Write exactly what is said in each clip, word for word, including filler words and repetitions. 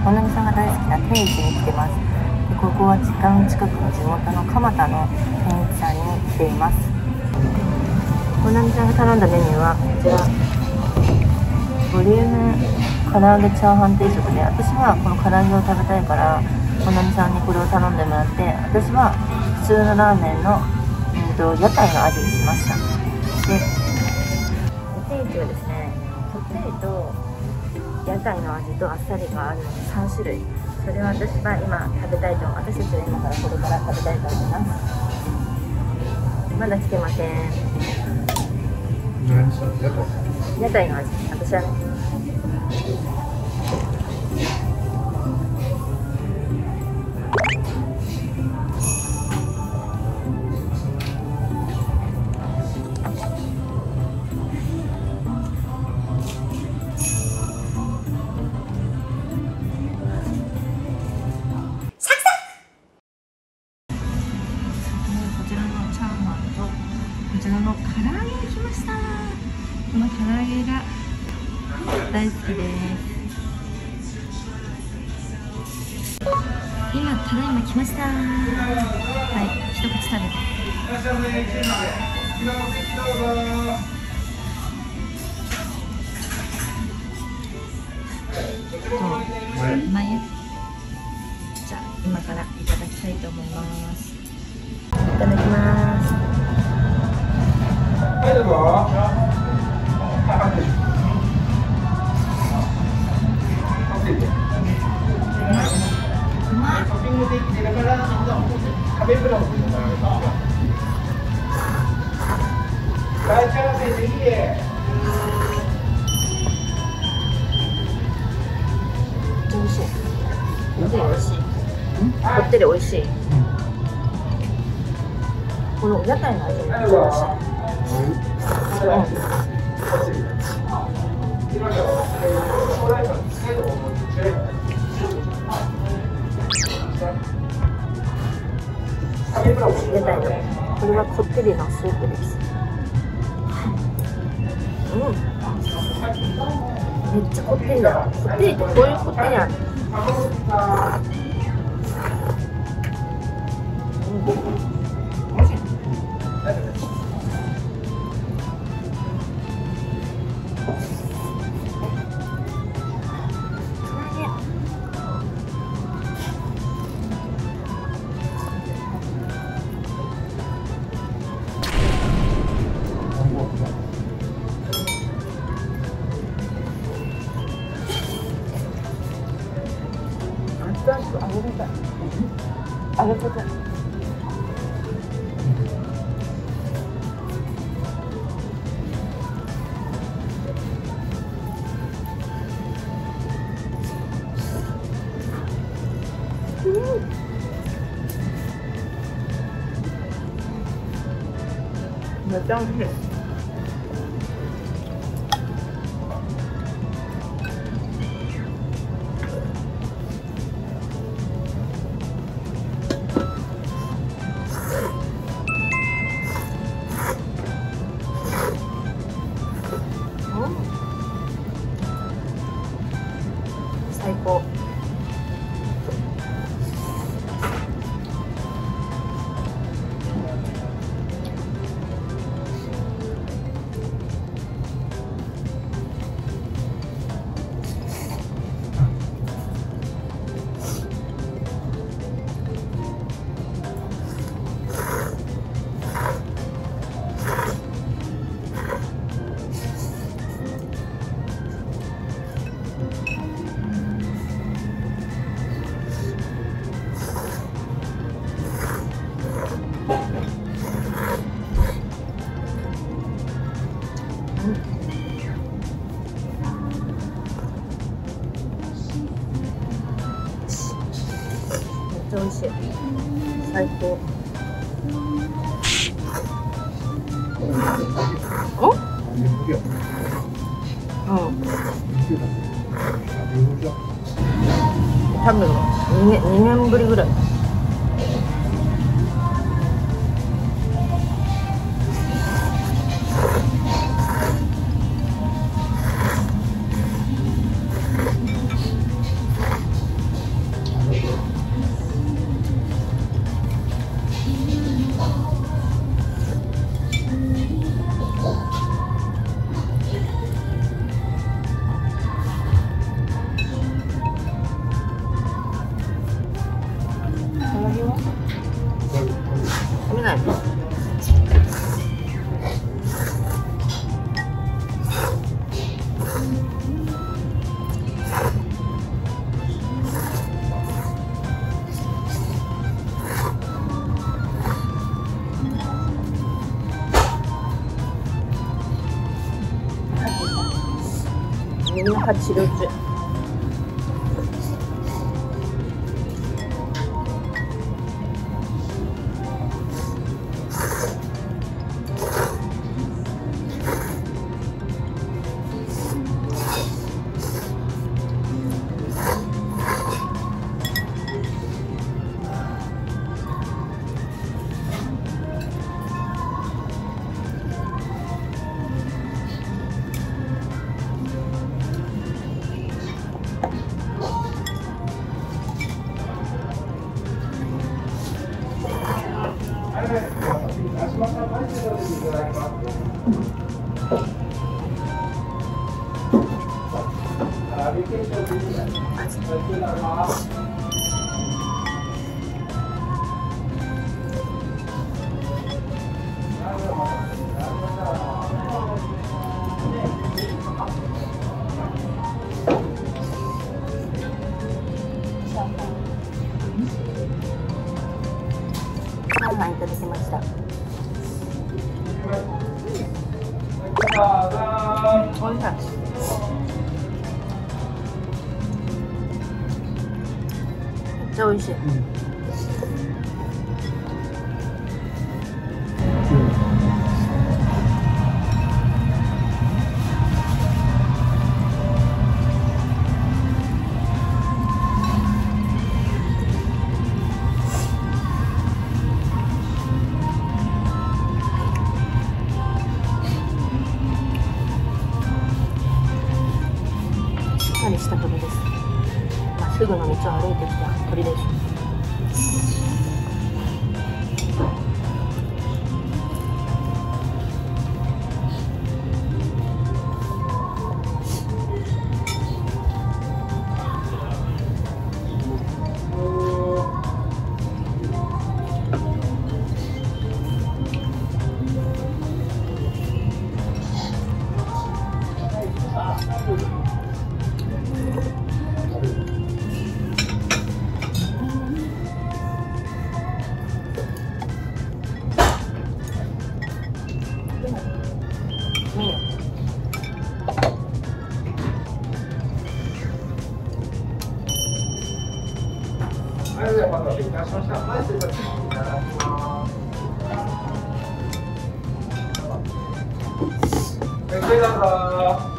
本並さんが大好きな天一に来てます。でここは時間近くの地元の蒲田の天一さんに来ています。本並さんが頼んだメニューはこちら、ボリューム唐揚げチャーハン定食で、私はこの唐揚げを食べたいから本並さんにこれを頼んでもらって、私は普通のラーメンの、うん、と屋台の味にしました。で天一はですね、こってりと屋台の味とあっさりがあるさん種類。それを私は今食べたいと思う。私たちは今からこれから食べたいと思います。まだ来てません。屋台の味、私はね。こちらの唐揚げが来ました。この唐揚げが大好きです。今ただいま来ました。はい、一口食べて。どう？うまいよ。じゃあ今からいただきたいと思います。いただきます。はい、どうぞ。こってり美味しい。この屋台の味も美味しい。屋台のこれはこってりのスープです。うん、めっちゃこってりだ。こってりってこういうこってりなの。あげたい。あげたい。うん。めっちゃ美味しい。最高。美味しい。最高。お？うん。多分にねんぶりぐらい。 耳の歯治療中。チャーハンいただきました。おいしい。めっちゃおいしい。しっかりした鳥です。まっすぐの道を歩いてきた鳥です。 はい、お待たせいたしました。はい、失礼いただきます。はい、どうぞ。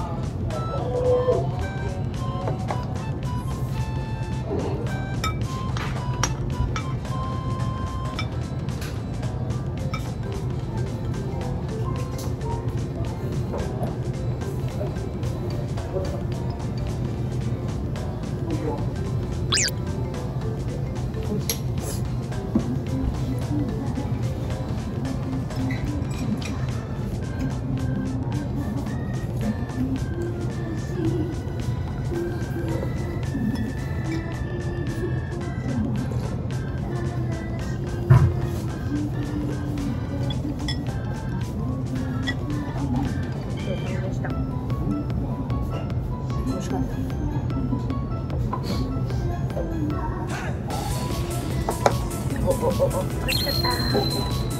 美味しかった。おおおお、美味しかった。